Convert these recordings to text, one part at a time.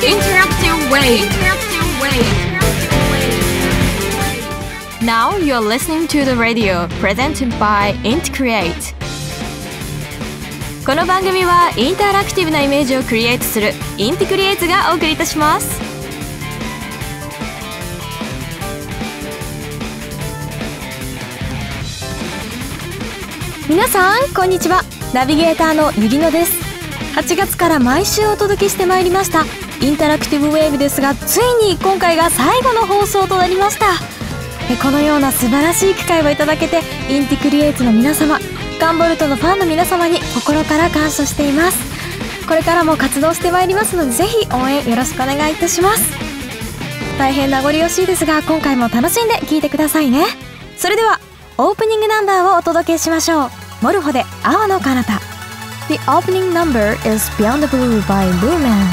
Interactive Wave. Now you're listening to the radio presented by IntCreate. この番組はインタラクティブなイメージをクリエイトするインティクリエイトがお送りいたします。皆さんこんにちは。ナビゲーターのゆりのです。8月から毎週お届けしてまいりましたインタラクティブウェーブですが、ついに今回が最後の放送となりました。このような素晴らしい機会をいただけて、インティクリエイトの皆様、ガンボルトのファンの皆様に心から感謝しています。これからも活動してまいりますので、ぜひ応援よろしくお願いいたします。大変名残惜しいですが、今回も楽しんで聴いてくださいね。それではオープニングナンバーをお届けしましょう。モルホで青の彼方。 The opening number is Beyond the Blue by Lumen。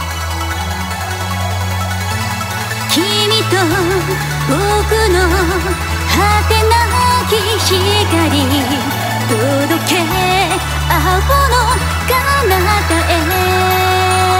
君と僕の果てなき光、届け青の彼方へ。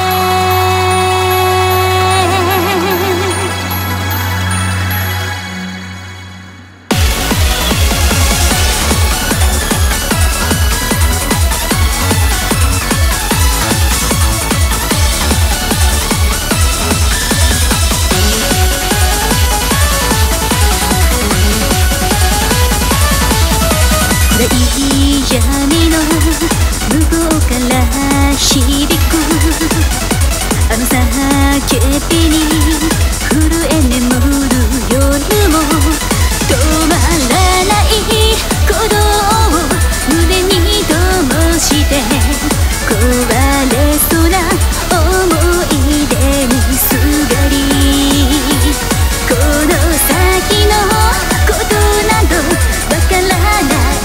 闇の向こうから響くあの叫びに震え眠る夜も、止まらない鼓動を胸に灯して壊れそうな思い出にすがり、この先のことなどわからない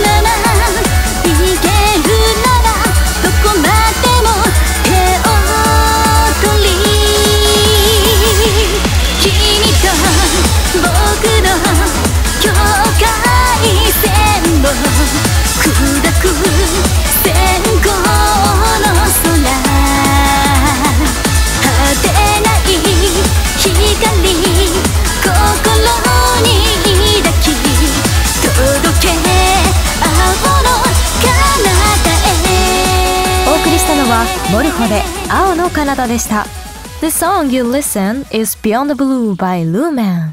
モルホで青の彼方でした。 The song you listen is Beyond the Blue by Lumen。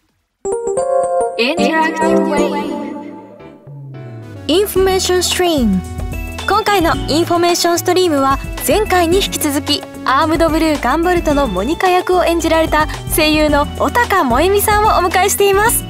Interactive Wave Information Stream。 今回のインフォメーションストリームは前回に引き続きアームドブルーガンボルトのモニカ役を演じられた声優の小高萌美さんをお迎えしています。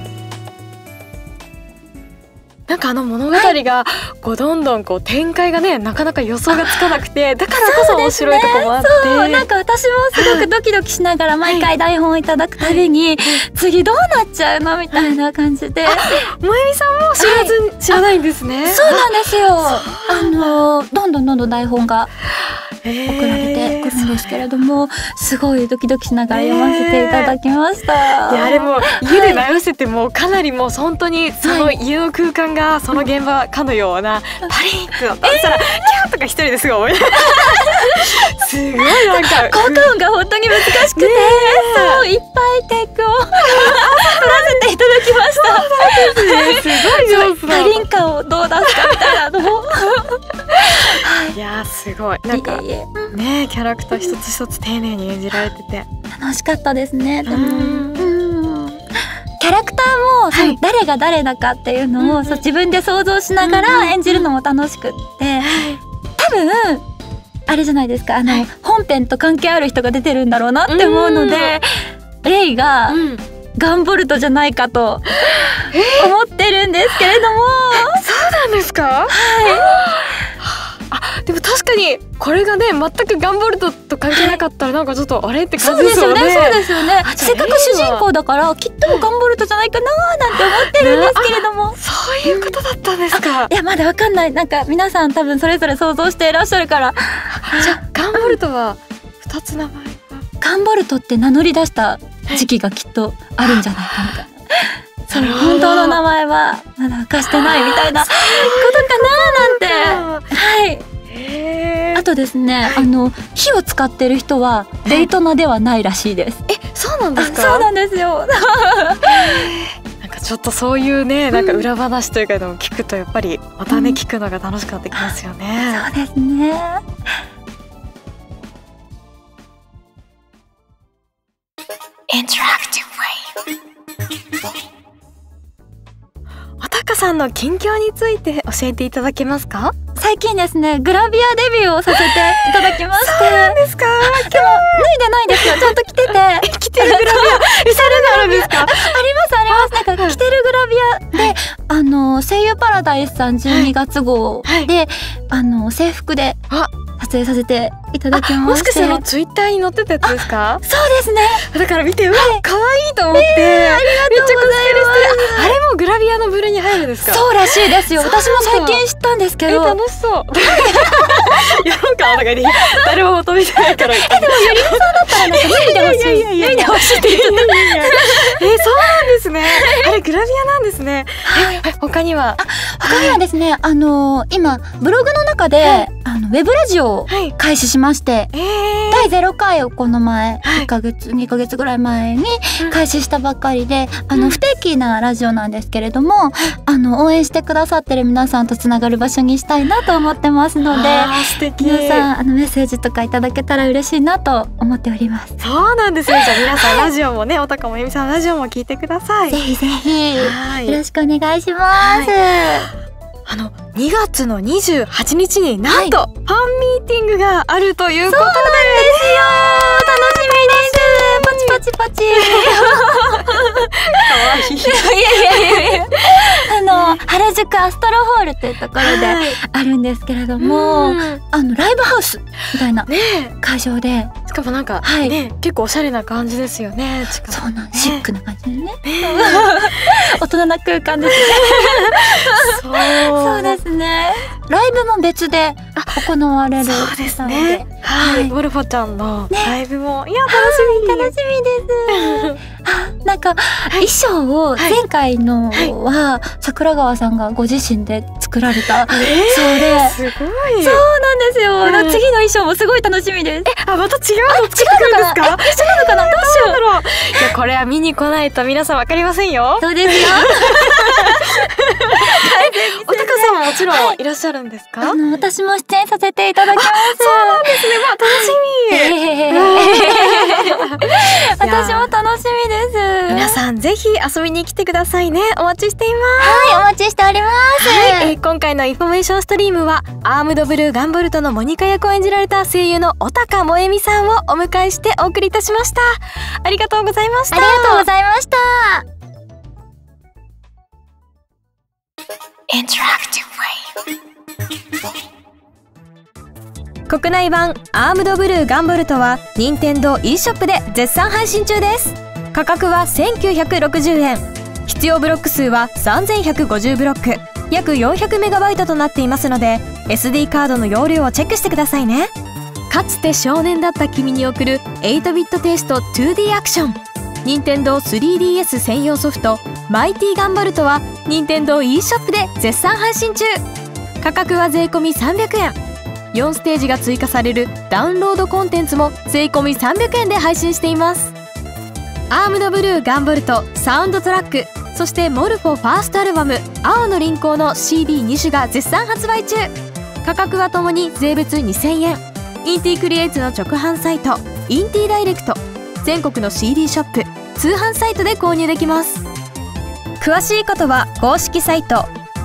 なんか物語がこうどんどんこう展開がね、なかなか予想がつかなくて、だからこそ面白いとこもあって、 そう、なんか私もすごくドキドキしながら毎回台本をいただくたびに、次どうなっちゃうのみたいな感じで、 萌美さんも知らないんですね。 そうなんですよ。どんどん台本が送られてくるんですけれども、すごいドキドキしながら読ませていただきました。 いや、あれも家で流せてもかなりもう本当にその家の空間がその現場かのようなパリンってなったらキャーとか一人ですごい思いすごいなんか効果音が本当に難しくて、そういっぱいテイクを取らせていただきました。 すごい上手だ。 パリン感をどう出すかみたいなのをいやすごいなんかね、キャラクター一つ一つ丁寧に演じられてて楽しかったですね。でもキャラクターもその誰が誰だかっていうのを自分で想像しながら演じるのも楽しくって、多分あれじゃないですか、本編と関係ある人が出てるんだろうなって思うので、レイがガンボルトじゃないかと思ってるんですけれども。 そうなんですか？はい。でも確かにこれがね全くガンボルトと関係なかったらなんかちょっとあれって感じですよね。 そうですよね。せっかく主人公だからきっとガンボルトじゃないかななんて思ってるんですけれども、 そういうことだったんですか。 いやまだわかんない。なんか皆さん多分それぞれ想像していらっしゃるから。 じゃあガンボルトは2つ名前が、 ガンボルトって名乗り出した時期がきっとあるんじゃないかみたいな。その本当の名前はまだ明かしてないみたいなことかななんて。はい。 あとですね、火を使ってる人はデイトナではないらしいです。 そうなんですか？ そうなんですよ。 なんかちょっとそういうね、なんか裏話というかでも聞くとやっぱりまたね、聞くのが楽しくなってきますよね。 そうですね。 おたかさんの近況について教えていただけますか？ 最近ですね、グラビアデビューをさせていただきまして。 そうなんですか？ でも脱いでないんですよ。ちゃんと着てて。 着てるグラビア見せるがあるんですか？ ありますあります。なんか着てるグラビアで、声優パラダイスさん12月号で、制服で撮影させていただきまして。 もしかしてツイッターに載ってたやつですか？ そうですね。 だから見て、うわ、可愛いと思って。 ありがとうございます。 あれもグラビアの部類に入るんですか？ そうらしいですよ。私も最近知ったんですけど。 楽しそう。やろうか、なんかね、誰も求めてないから。 でもゆりのさんだったらなんか脱いでほしい。脱いでほしいって言っちゃった。 そうなんですね。あれグラビアなんですね。他にはですね、今ブログの中でウェブラジオを開始しまして、第0回をこの前1ヶ月2ヶ月ぐらい前に開始したばっかりで、不定期なラジオなんですけれども、応援してくださってる皆さんとつながる場所にしたいなと思ってますので、 素敵。 皆さんメッセージとかいただけたら嬉しいなと思っております。 そうなんですね。じゃあ皆さんラジオもね、おたかもえみさんのラジオも聞いてください。 ぜひぜひよろしくお願いします。 2月の28日になんとファンミーティングがあるということで、 そうなんですよ。楽しみです。パチパチパチ。 可愛い。 いや原宿アストロホールというところであるんですけれども、ライブハウスみたいな会場で、 しかもなんかね、結構おしゃれな感じですよね。 そうなん、シックな感じでね。大人な空間ですね。そうですね。ライブも別で行われる。 そうですね。はい、モルフォちゃんのライブも、いや楽しみです。なんか衣装を前回のは桜川さんがご自身で作られたそうで、 すごい。 そうなんですよ。次の衣装もすごい楽しみです。 また違うの作ってくるんですか？ 一緒なのかな？どうしよう。 いや、これは見に来ないと皆さんわかりませんよ。 そうですよ。 おたかさんももちろんいらっしゃるんですか？ 私も出演させていただきます。 そうなんですね。楽しみ。 私も楽しみです。 皆さんぜひ遊びに来てくださいね。お待ちしています。 はい、お待ちしております。 今回のインフォメーションストリームはアームドブルーガンボルトのモニカ役を演じられた声優のおたかもえみさんをお迎えしてお送りいたしました。ありがとうございました。 ありがとうございました。 国内版アームドブルーガンボルトは任天堂 e ショップで絶賛配信中です。価格は1960円。必要ブロック数は3150ブロック、約 400MB となっていますので SD カードの容量をチェックしてくださいね。かつて少年だった君に送る 8-bit テイスト 2D アクション。任天堂 3DS 専用ソフトマイティガンボルトは任天堂 e ショップで絶賛配信中。価格は税込み300円。4ステージが追加されるダウンロードコンテンツも税込み300円で配信しています。アームドブルーガンボルトサウンドトラック、そしてモルフォファーストアルバム青の輪行の CD2 種が絶賛発売中。価格はともに税別2000円。インティクリエイツの直販サイトインティダイレクト、全国の CD ショップ通販サイトで購入できます。詳しいことは公式サイト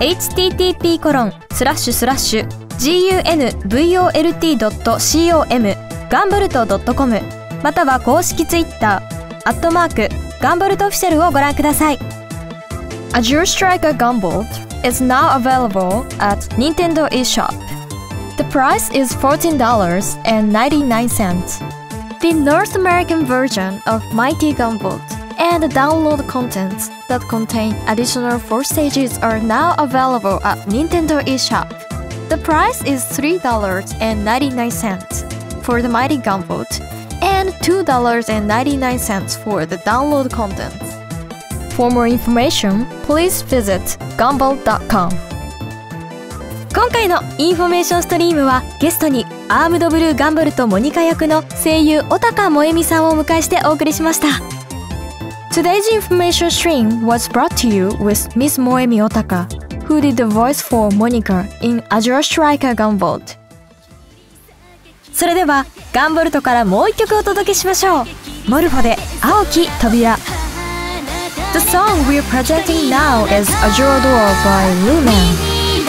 http://gunvolt.com ガンボルト .com または公式ツイッターガンボルトオフィシャルをご覧ください。Azure Striker Gunvolt is now available at Nintendo eShop. The price is $14.99. The North American version of Mighty Gunvolt and the download contents that contain additional 4 stages are now available at Nintendo eShop. The price is $3.99 for the Mighty Gunvolt and $2.99 for the download contents. For more information, please visit gunvolt.com. 今回のインフォメーションストリームはゲストにアームドブルーガンボルトモニカ役の声優小高萌美さんをお迎えしてお送りしました。 Today's information stream was brought to you with Miss Moemi Otaka, who did the voice for Monica in Azure Striker Gunvolt. それではガンボルトからもう一曲お届けしましょう。モルフォで青き扉。 The song we're presenting now is Azure Door by Lumen.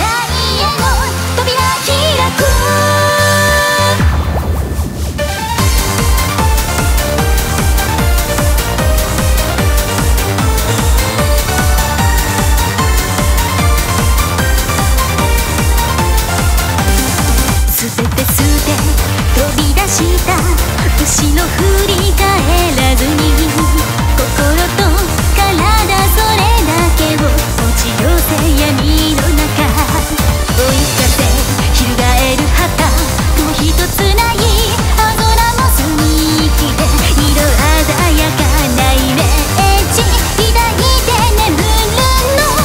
後ろ振り返らずに心と体それだけを落ち寄せ闇の中追い風翻る旗雲一つない青空も澄み切れ色鮮やかなイメージ抱いて眠るの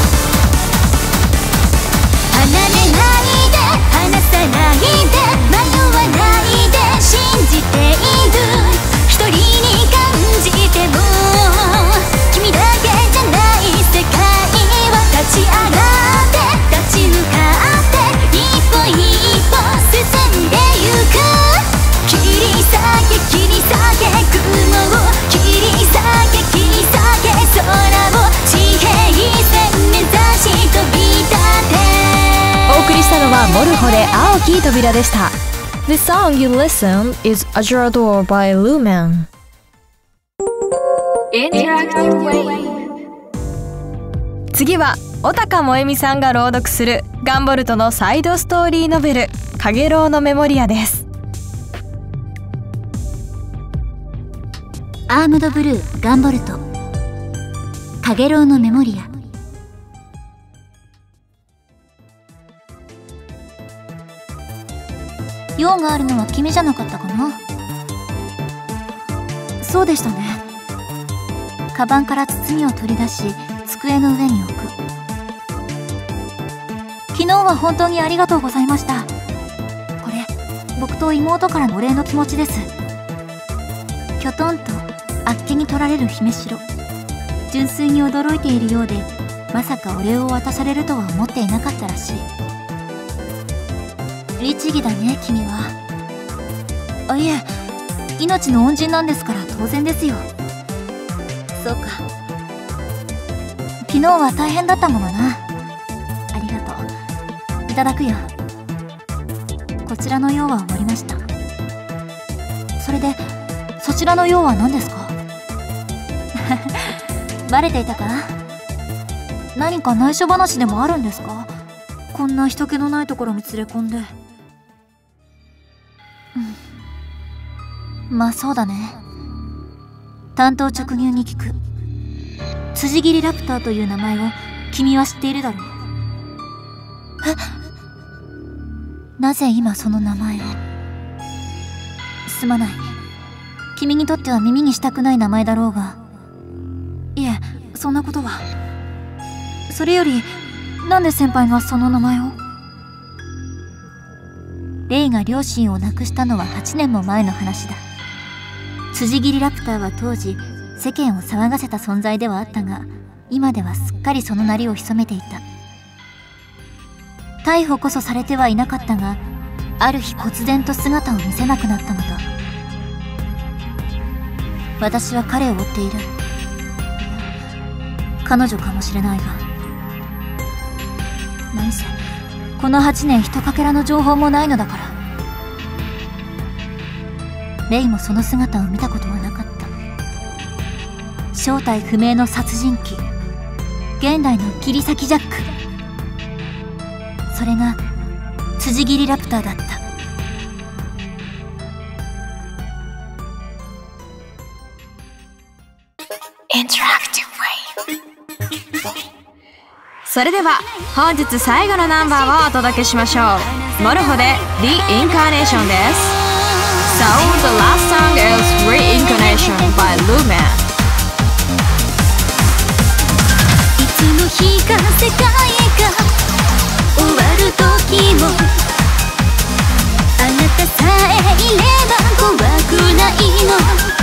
離れないで離さないで迷わないで信じている一人に感じても君だけじゃない世界は立ち上がって立ち向かって一歩一歩進んでゆく切り裂け切り裂け雲を切り裂け切り裂け空を地平線目指し飛び立て。 お送りしたのはモルフォで青き扉でした。The song you listen is Azure Door by Lumen. Interactive Wave. 次は小高萌美さんが朗読するガンボルトのサイドストーリーノベル「かげろうのメモリア」です。 アームドブルーガンボルトかげろうのメモリア。用があるのは君じゃなかったかな。そうでしたね。カバンから包みを取り出し机の上に置く。昨日は本当にありがとうございました。これ僕と妹からのお礼の気持ちです。きょとんとあっけに取られる姫城。純粋に驚いているようで、まさかお礼を渡されるとは思っていなかったらしい。律儀だね君は。あ、いえ、命の恩人なんですから当然ですよ。そうか。昨日は大変だったものな。ありがとう。いただくよ。こちらの用は終わりました。それでそちらの用は何ですか？バレていたか？何か内緒話でもあるんですか？こんな人気のないところに連れ込んで。まあそうだね。単刀直入に聞く。辻切りラプターという名前を君は知っているだろう。なぜ今その名前を？すまない。君にとっては耳にしたくない名前だろうが。いえ、そんなことは。それよりなんで先輩がその名前を？レイが両親を亡くしたのは8年も前の話だ。辻切りラプターは当時世間を騒がせた存在ではあったが、今ではすっかりその鳴りを潜めていた。逮捕こそされてはいなかったが、ある日忽然と姿を見せなくなったのだ。私は彼を追っている。彼女かもしれないが。何せこの8年ひとかけらの情報もないのだから。レイもその姿を見たことはなかった。正体不明の殺人鬼、現代の切り裂きジャック。それが辻切りラプターだった。 それでは本日最後のナンバーをお届けしましょう。モルフォで The Incarnation です。So the last song is Reincarnation by Lumen. いつの日か世界が終わる時もあなたさいれば怖くないの。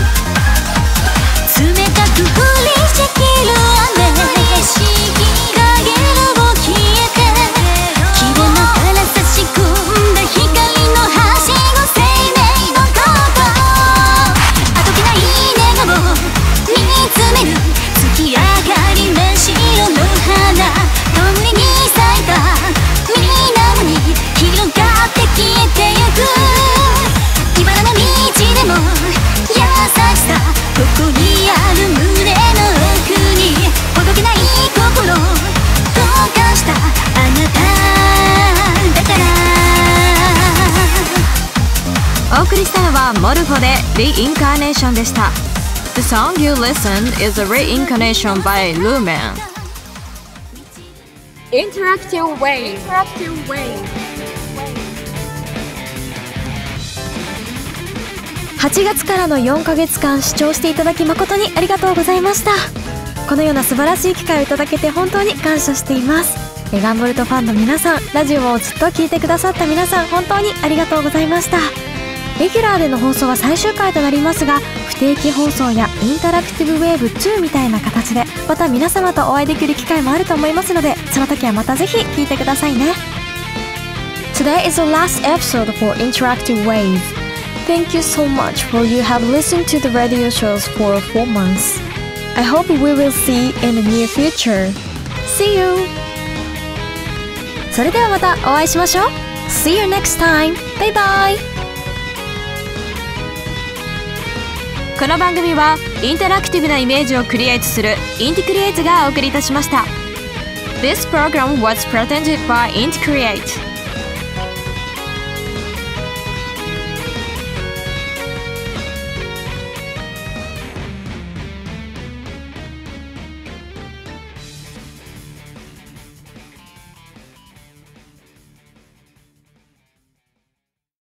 冷たく降りしきる雨、かげろを消えて切れ間から差し込んだ光のはしご、生命のことあどけない願顔見つめる月明かり真っ白の花、遠いに咲いた水面に広がって消えてゆく。茨の道でも優しさここにある胸の奥に、ほどけない心溶かしたあなただから。 お送りしたのはモルフォで Reincarnation でした。 The song you listened is a reincarnation by Lumen. Interactive Wave 8月からの4ヶ月間視聴していただき誠にありがとうございました。このような素晴らしい機会をいただけて本当に感謝しています。ガンボルトファンの皆さん、ラジオをずっと聞いてくださった皆さん、本当にありがとうございました。レギュラーでの放送は最終回となりますが、不定期放送やインタラクティブウェーブ2みたいな形でまた皆様とお会いできる機会もあると思いますので、その時はまたぜひ聞いてくださいね。 Today is the last episode for Interactive Wave. Thank you so much for you have listened to the radio shows for 4 months. I hope we will see in the near future. See you! それではまたお会いしましょう。 See you next time! バイバイ。この番組はインタラクティブなイメージをクリエイトするインティクリエイトがお送りいたしました。This program was presented by Int Create.